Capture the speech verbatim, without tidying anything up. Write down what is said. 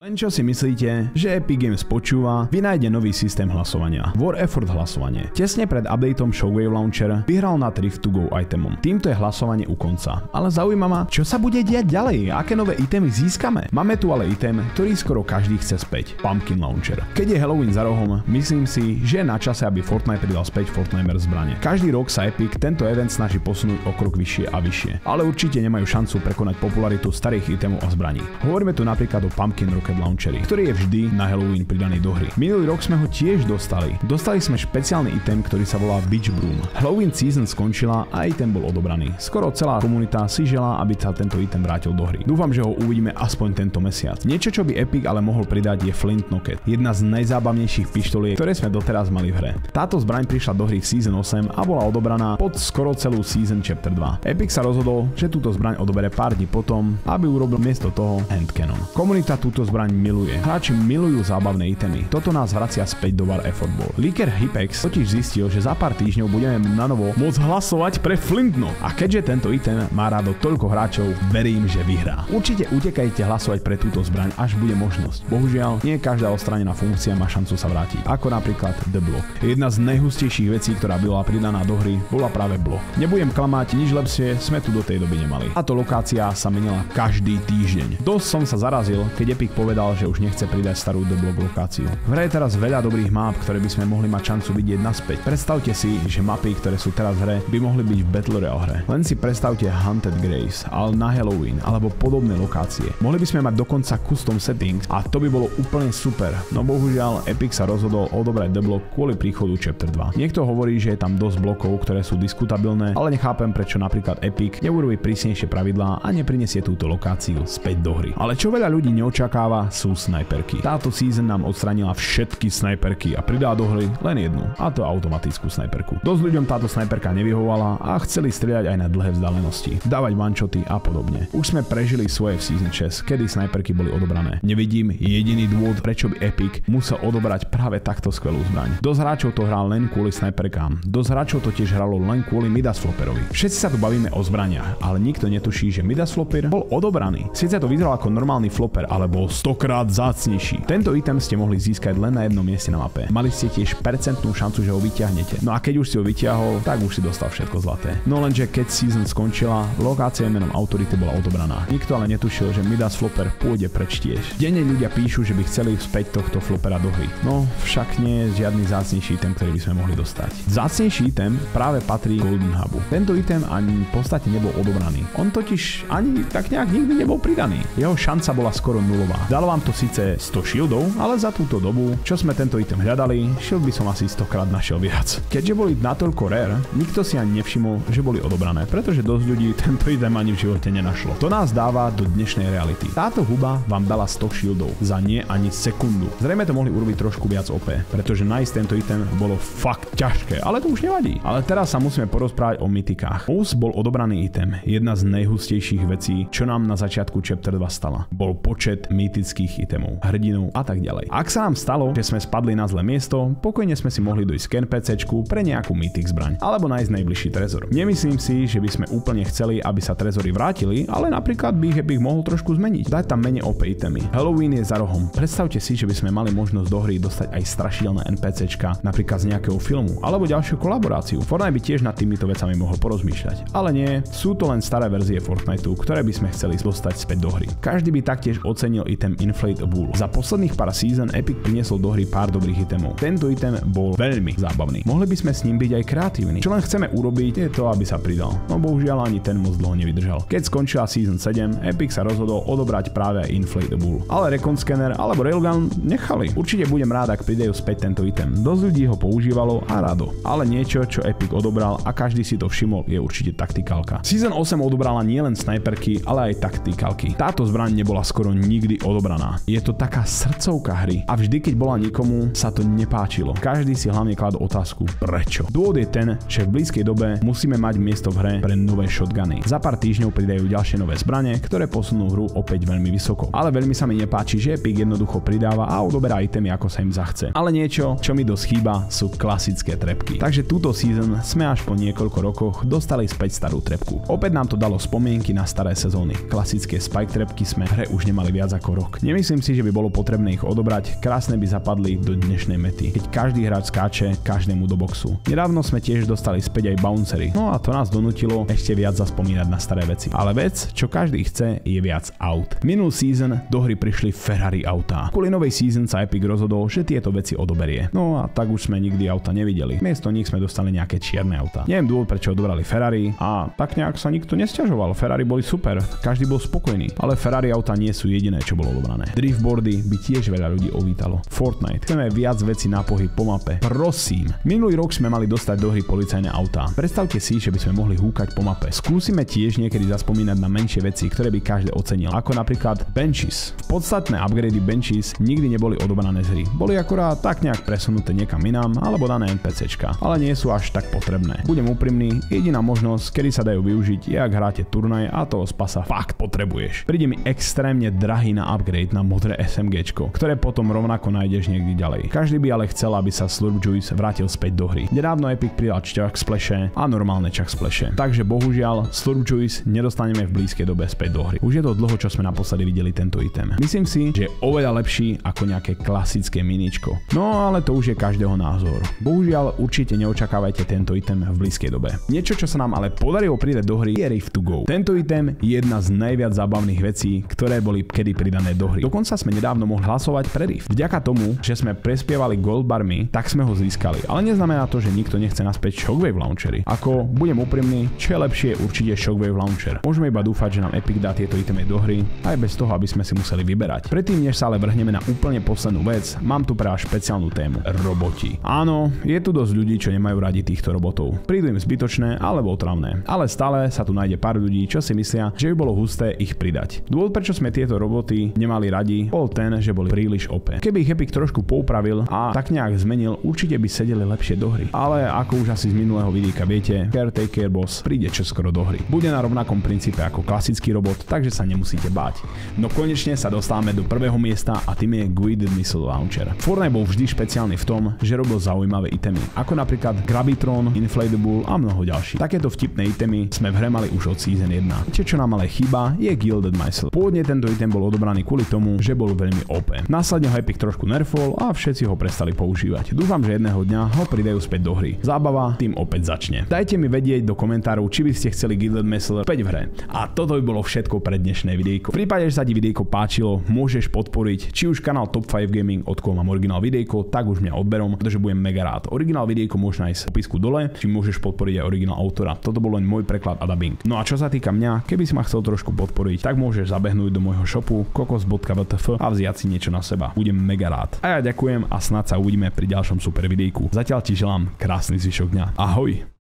Len čo si myslíte, že Epic Games počúva, vynájde nový systém hlasovania. War Effort hlasovanie. Tesne pred updateom Shockwave Launcher vyhral na Rift to Go itemom. Týmto je hlasovanie u konca. Ale zaujíma ma, čo sa bude diať ďalej, aké nové itemy získame. Máme tu ale item, ktorý skoro každý chce späť. Pumpkin Launcher. Keď je Halloween za rohom, myslím si, že je na čase, aby Fortnite pridal späť Fortnite zbrane. Každý rok sa Epic tento event snaží posunúť o krok vyššie a vyššie. Ale určite nemajú šancu prekonať popularitu starých itemov a zbraní. Hovoríme tu napríklad o Pumpkin Rocket Launchery, ktorý je vždy na Halloween pridaný do hry. Minulý rok sme ho tiež dostali. Dostali sme špeciálny item, ktorý sa volá Beach Broom. Halloween season skončila a item bol odobraný. Skoro celá komunita si želá, aby sa tento item vrátil do hry. Dúfam, že ho uvidíme aspoň tento mesiac. Niečo, čo by Epic ale mohol pridať, je Flint Knocket, jedna z najzábavnejších pištoliek, ktoré sme doteraz mali v hre. Táto zbraň prišla do hry v Season osem a bola odobraná pod skoro celú Season Chapter dva. Epic sa rozhodol, že túto zbraň odobere pár dní potom, aby urobil miesto toho handcannon. Komunita túto zbraň miluje. Hráči milujú zábavné itemy. Toto nás vracia späť do War Effort Ball. Leaker Hypex totiž zistil, že za pár týždňov budeme na novo môcť hlasovať pre Flintno. A keďže tento item má rádo toľko hráčov, verím, že vyhrá. Určite utekajte hlasovať pre túto zbraň, až bude možnosť. Bohužiaľ, nie každá odstranená funkcia má šancu sa vrátiť. Ako napríklad The Block. Jedna z najhustejších vecí, ktorá bola pridaná do hry, bola práve blok. Nebudem klamať, nič lepšie sme tu do tej doby nemali. A to lokácia sa menila každý týždeň. Dosť som sa zarazil, keď Epic povedal, že už nechce pridať starú The Block lokáciu. V hre je teraz veľa dobrých map, ktoré by sme mohli mať šancu vidieť naspäť. Predstavte si, že mapy, ktoré sú teraz v hre, by mohli byť v Battle Royale hre. Len si predstavte Haunted Graves, ale na Halloween alebo podobné lokácie. Mohli by sme mať dokonca custom settings a to by bolo úplne super. No bohužiaľ Epic sa rozhodol odobrať The Block kvôli príchodu Chapter dva. Niekto hovorí, že je tam dosť blokov, ktoré sú diskutabilné, ale nechápem, prečo napríklad Epic neurobí prísnejšie pravidlá a neprinesie túto lokáciu späť do hry. Ale čo veľa ľudí neočakáva, sú snajperky. Táto season nám odstránila všetky snajperky a pridala do hry len jednu, a to automatickú snajperku. Dosť ľuďom táto snajperka nevyhovovala a chceli strieľať aj na dlhé vzdialenosti, dávať one-shoty a podobne. Už sme prežili svoje v Season šesť, kedy snajperky boli odobrané. Nevidím jediný dôvod, prečo by Epic musel odobrať práve takto skvelú zbraň. Dosť hráčov to hral len kvôli snajperkám. Dosť hráčov to tiež hralo len kvôli Midas Flopperovi. Všetci sa tu bavíme o zbraniach, ale nikto netuší, že Midas Flopper bol odobraný. Sice to vyzeral ako normálny flopper, ale bol stokrát vzácnejší. Tento item ste mohli získať len na jednom mieste na mape. Mali ste tiež percentnú šancu, že ho vyťahnete. No a keď už si ho vyťahol, tak už si dostal všetko zlaté. No lenže keď season skončila, lokácia menom Authority bola odobraná. Nikto ale netušil, že Midas Flopper pôjde preč tiež. Denne ľudia píšu, že by chceli späť tohto flopera do hry. No, však nie je žiadny vzácnejší item, ktorý by sme mohli dostať. Vzácnejší item práve patrí Golden Hubu. Tento item ani v podstate nebol odobraný. On totiž ani tak nejak nikdy nebol pridaný. Jeho šanca bola skoro nulová. Dalo vám to síce sto shieldov, ale za túto dobu, čo sme tento item hľadali, shield by som asi stokrát našiel viac. Keďže boli natoľko rare, nikto si ani nevšimol, že boli odobrané, pretože dosť ľudí tento item ani v živote nenašlo. To nás dáva do dnešnej reality. Táto huba vám dala sto shieldov za nie ani sekundu. Zrejme to mohli urobiť trošku viac ó pé, pretože nájsť tento item bolo fakt ťažké, ale to už nevadí. Ale teraz sa musíme porozprávať o mytikách. Most bol odobraný item, jedna z najhustejších vecí, čo nám na začiatku Chapter dva stala. Bol počet mytických itemov, hrdinov a tak ďalej. Ak sa nám stalo, že sme spadli na zlé miesto, pokojne sme si mohli dojsť k en pé céčku pre nejakú mytik zbraň, alebo nájsť najbližší trezor. Nemyslím si, že by sme úplne chceli, aby sa trezory vrátili, ale napríklad by ich Epic mohol trošku zmeniť. Dať tam menej ó pé itemy. Halloween je za rohom. Predstavte si, že by sme mali možnosť do hry dostať aj strašidelné en pé céčka, napríklad z nejakého filmu, alebo ďalšiu kolaboráciu. Fortnite by tiež nad týmito vecami mohol porozmýšľať. Ale nie, sú to len staré verzie Fortniteu, ktoré by sme chceli dostať späť do hry. Každý by taktiež ocenil item Inflate a Bull. Za posledných pár season Epic priniesol do hry pár dobrých itemov. Tento item bol veľmi zábavný. Mohli by sme s ním byť aj kreatívni. Čo len chceme urobiť, je to, aby sa pridal. No bohužiaľ ani ten moc dlho nevydržal. Keď skončila season sedem, Epic sa rozhodol odobrať práve Inflate a Bull. Ale Recon Scanner alebo Railgun nechali. Určite budem rád, ak pridajú späť tento item. Dosť ľudí ho používalo a rado. Ale niečo, čo Epic odobral a každý si to všimol, je určite taktikálka. Season osem odobrala nielen snajperky, ale aj taktikálky. Táto zbraň nebola skoro nikdy odobraná. Je to taká srdcovka hry a vždy, keď bola nikomu, sa to nepáčilo. Každý si hlavne kladol otázku, prečo. Dôvod je ten, že v blízkej dobe musíme mať miesto v hre pre nové shotguny. Za pár týždňov pridajú ďalšie nové zbrane, ktoré posunú hru opäť veľmi vysoko. Ale veľmi sa mi nepáči, že Epic jednoducho pridáva a odoberá itemy, ako sa im zachce. Ale niečo, čo mi dosť chýba, sú klasické trepky. Takže túto season sme až po niekoľko rokoch dostali späť starú trepku. Opäť nám to dalo spomienky na staré sezóny. Klasické spike trepky sme v hre už nemali viac ako rok. rok. Nemyslím si, že by bolo potrebné ich odobrať, krásne by zapadli do dnešnej mety, keď každý hráč skáče každému do boxu. Nedávno sme tiež dostali späť aj bouncery, no a to nás donútilo ešte viac zaspomínať na staré veci. Ale vec, čo každý chce, je viac aut. Minulý season do hry prišli Ferrari autá. Kvôli novej season sa Epic rozhodol, že tieto veci odoberie. No a tak už sme nikdy auta nevideli. Miesto nich sme dostali nejaké čierne autá. Neviem dôvod, prečo odobrali Ferrari a tak nejak sa nikto nesťažoval. Ferrari boli super, každý bol spokojný, ale Ferrari autá nie sú jediné, čo bolo odobrané. Driftboardy by tiež veľa ľudí ovítalo. Fortnite, chceme viac vecí na pohyb po mape. Prosím. Minulý rok sme mali dostať do hry policajné autá. Predstavte si, že by sme mohli húkať po mape. Skúsime tiež niekedy zaspomínať na menšie veci, ktoré by každý ocenil, ako napríklad benches. Podstatné upgrady benches nikdy neboli odobrané z hry. Boli akurát tak nejak presunuté niekam inám alebo dané NPCčka, ale nie sú až tak potrebné. Budem úprimný, jediná možnosť, kedy sa dajú využiť, je ak hráte turnaj a toho spasa fakt potrebuješ. Príde mi extrémne drahý na upgrade na modré SMGčko, ktoré potom rovnako nájdeš niekde ďalej. Každý by ale chcel, aby sa Slurp Juice vrátil späť do hry. Nedávno Epic pridal Chuck Splashe a normálne Chuck Splashe. Takže bohužiaľ Slurp Juice nedostaneme v blízkej dobe späť do hry. Už je to dlho, čo sme naposledy videli tento item. Myslím si, že je oveľa lepší ako nejaké klasické miničko. No ale to už je každého názor. Bohužiaľ určite neočakávajte tento item v blízkej dobe. Niečo, čo sa nám ale podarilo pridať do hry, je Rift to Go. Tento item je jedna z najviac zábavných vecí, ktoré boli kedy pridané do hry. Dokonca sme nedávno mohli hlasovať pre Rift. Vďaka tomu, že sme prespievali gold barmi, tak sme ho získali. Ale neznamená to, že nikto nechce naspäť Shockwave launchery. Ako budem úprimný, čo je lepšie, určite Shockwave launcher. Môžeme iba dúfať, že nám Epic dá tieto itemy do hry, aj bez toho, aby sme si museli vyberať. Predtým, než sa ale vrhneme na úplne poslednú vec, mám tu pre vás špeciálnu tému. Roboti. Áno, je tu dosť ľudí, čo nemajú radi týchto robotov. Prídu im zbytočné alebo otravné. Ale stále sa tu nájde pár ľudí, čo si myslia, že by bolo husté ich pridať. Dôvod, prečo sme tieto roboty nemali radi, bol ten, že boli príliš ó pé. Keby ich Epic trošku poupravil a tak nejak zmenil, určite by sedeli lepšie do hry. Ale ako už asi z minulého vidíka viete, Caretaker Boss príde čoskoro do hry. Bude na rovnakom princípe ako klasický robot, takže sa nemusíte báť. No konečne sa dostávame do prvého miesta a tým je Guided Missile Launcher. Fortnite bol vždy špeciálny v tom, že robil zaujímavé itemy, ako napríklad Gravitron, Inflatable a mnoho ďalších. Takéto vtipné itemy sme v hre mali už od Season jeden. Čo nám ale chýba, je Gilded Missile. Pôvodne tento item bol odobraný kvôli tomu, že bol veľmi ó pé. Následne ho Epic trošku nerfol a všetci ho prestali používať. Dúfam, že jedného dňa ho pridajú späť do hry. Zábava tým opäť začne. Dajte mi vedieť do komentárov, či by ste chceli Gilded Missile späť v hre. A toto by bolo všetko pre dnešné videjko. V prípade, že sa ti videjko páčilo, môžeš podporiť či už kanál Top päť Gaming, od koho mám originál videjko, tak už mňa odberom, pretože budem mega rád. Originál videjko môžeš nájsť v popisku dole, či môžeš podporiť aj originál autora. Toto bol len môj preklad a dubbing. No a čo sa týka mňa, keby si ma chcel trošku podporiť, tak môžeš zabehnúť do môjho shopu kokos bodka vé té ef a vziať si niečo na seba. Budem mega rád. A ja ďakujem a snad sa uvidíme pri ďalšom super videjku. Zatiaľ ti želám krásny zvyšok dňa. Ahoj.